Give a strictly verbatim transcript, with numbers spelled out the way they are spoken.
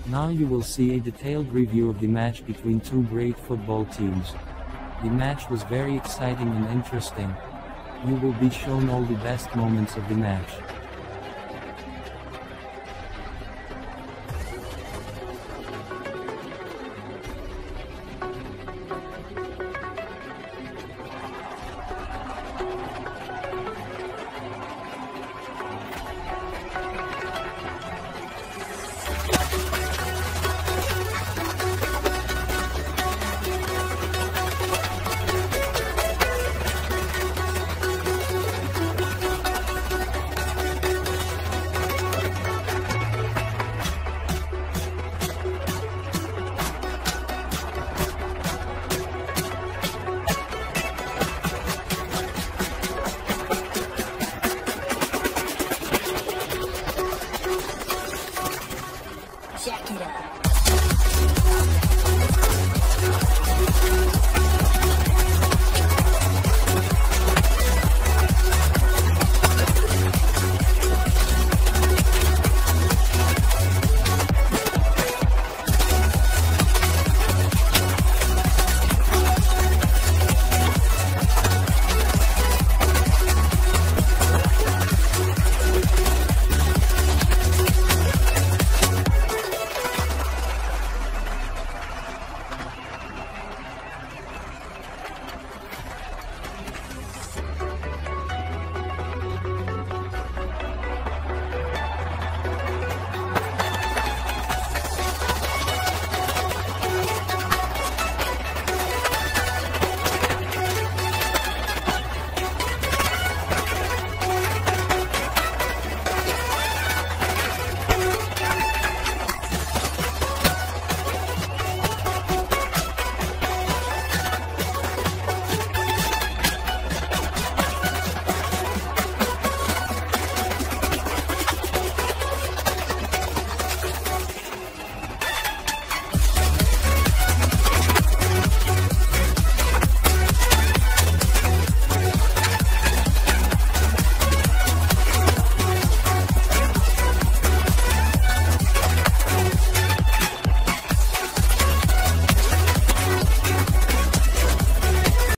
Now you will see a detailed review of the match between two great football teams. The match was very exciting and interesting. You will be shown all the best moments of the match. Check it out.